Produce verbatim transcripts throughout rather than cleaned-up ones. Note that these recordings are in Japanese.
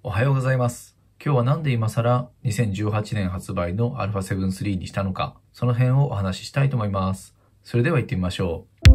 おはようございます。今日はなんで今更にせんじゅうはちねん発売の アルファセブンスリー にしたのか、その辺をお話ししたいと思います。それでは行ってみましょう。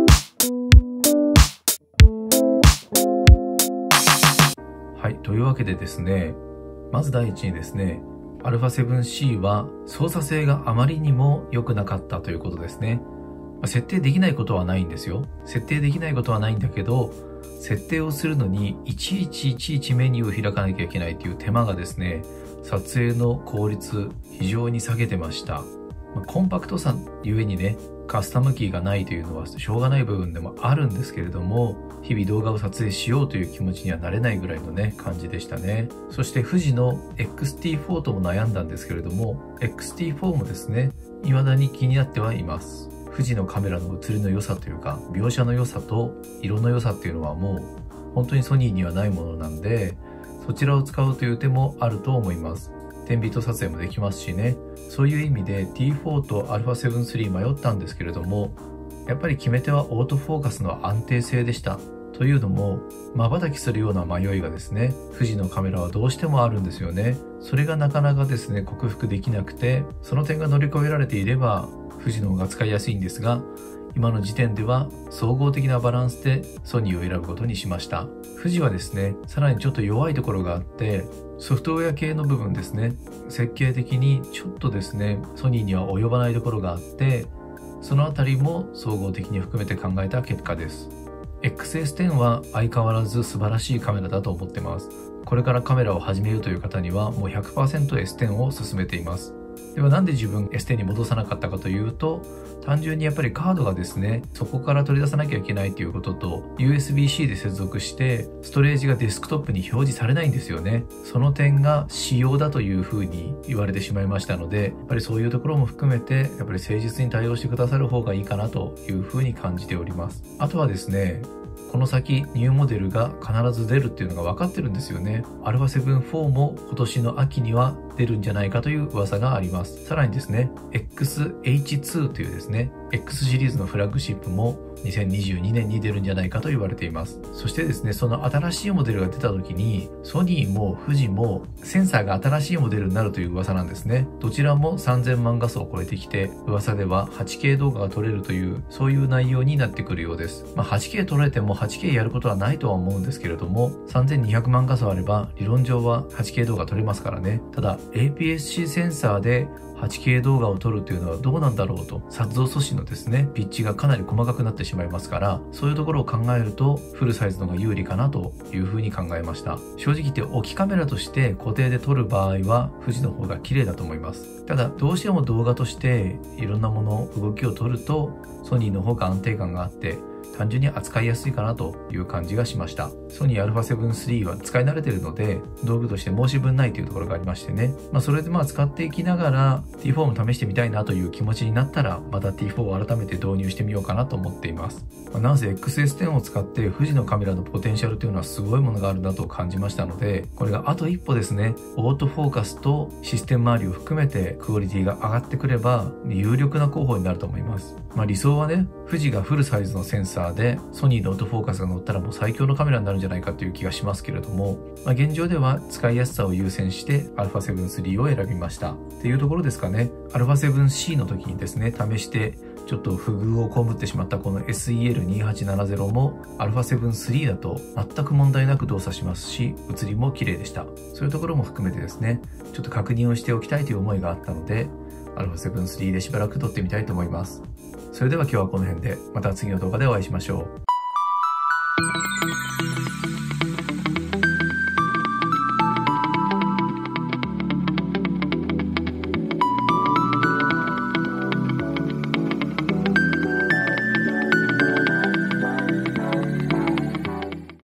はい、というわけでですね、まず第一にですね、アルファセブンシー は操作性があまりにも良くなかったということですね。設定できないことはないんですよ。設定できないことはないんだけど、設定をするのにいちいちいちいちメニューを開かなきゃいけないという手間がですね、撮影の効率非常に下げてました。コンパクトさゆえにね、カスタムキーがないというのはしょうがない部分でもあるんですけれども、日々動画を撮影しようという気持ちにはなれないぐらいのね、感じでしたね。そして富士の エックスティーフォー とも悩んだんですけれども、エックスティーフォー もですね、未だに気になってはいます。富士のカメラの写りの良さというか、描写の良さと色の良さっていうのはもう本当にソニーにはないものなんで、そちらを使うという手もあると思います。点ビート撮影もできますしね。そういう意味で ティーフォー と アルファセブンスリー 迷ったんですけれども、やっぱり決め手はオートフォーカスの安定性でした。というのも、瞬きするような迷いがですね、富士のカメラはどうしてもあるんですよね。それがなかなかですね、克服できなくて、その点が乗り越えられていれば、富士の方が使いやすいんですが、今の時点では総合的なバランスでソニーを選ぶことにしました。富士はですね、さらにちょっと弱いところがあって、ソフトウェア系の部分ですね、設計的にちょっとですね、ソニーには及ばないところがあって、そのあたりも総合的に含めて考えた結果です。エックスエステン は相変わらず素晴らしいカメラだと思ってます。これからカメラを始めようという方にはもう ひゃくパーセントエステン を勧めています。ではなんで自分 エステン に戻さなかったかというと、単純にやっぱりカードがですね、そこから取り出さなきゃいけないということと、ユーエスビーシー で接続して、ストレージがデスクトップに表示されないんですよね。その点が仕様だというふうに言われてしまいましたので、やっぱりそういうところも含めて、やっぱり誠実に対応してくださる方がいいかなというふうに感じております。あとはですね、この先ニューモデルが必ず出るっていうのが分かってるんですよね。アルファセブンフォー も今年の秋には出るんじゃないかという噂があります。さらにですね、エックスエイチツー というですね、X シリーズのフラッグシップもにせんにじゅうにねんに出るんじゃないかと言われています。そしてですね、その新しいモデルが出た時に、ソニーも富士もセンサーが新しいモデルになるという噂なんですね。どちらもさんぜんまん画素を超えてきて、噂では はちケー 動画が撮れるという、そういう内容になってくるようです。まあ、はちケー 撮れても はちケー やることはないとは思うんですけれども、さんぜんにひゃくまん画素あれば、理論上は はちケー 動画撮れますからね。ただ、エーピーエスシー センサーではちケー 動画を撮るというのはどうなんだろうと、撮像素子のですね、ピッチがかなり細かくなってしまいますから、そういうところを考えると、フルサイズの方が有利かなというふうに考えました。正直言って置きカメラとして固定で撮る場合は、富士の方が綺麗だと思います。ただ、どうしても動画としていろんなもの、動きを撮ると、ソニーの方が安定感があって、単純に扱いやすいかなという感じがしました。ソニー アルファセブンスリー は使い慣れているので、道具として申し分ないというところがありましてね。まあそれでまあ使っていきながら ティーフォー も試してみたいなという気持ちになったら、また ティーフォー を改めて導入してみようかなと思っています。まあ、なんせ エックスエステン を使って富士のカメラのポテンシャルというのはすごいものがあるなと感じましたので、これがあと一歩ですね、オートフォーカスとシステム周りを含めてクオリティが上がってくれば、有力な候補になると思います。まあ理想はね、富士がフルサイズのセンサーで、ソニーのオートフォーカスが乗ったらもう最強のカメラになるんじゃないかという気がしますけれども、まあ、現状では使いやすさを優先して アルファセブンスリー を選びましたっていうところですかね。アルファセブンシー の時にですね、試してちょっと不遇を被ってしまったこの エスイーエルにせんはっぴゃくななじゅう も アルファセブンスリー だと全く問題なく動作しますし、写りも綺麗でした。そういうところも含めてですね、ちょっと確認をしておきたいという思いがあったので、アルファセブンスリー でしばらく撮ってみたいと思います。それでは今日はこの辺で、また次の動画でお会いしましょう。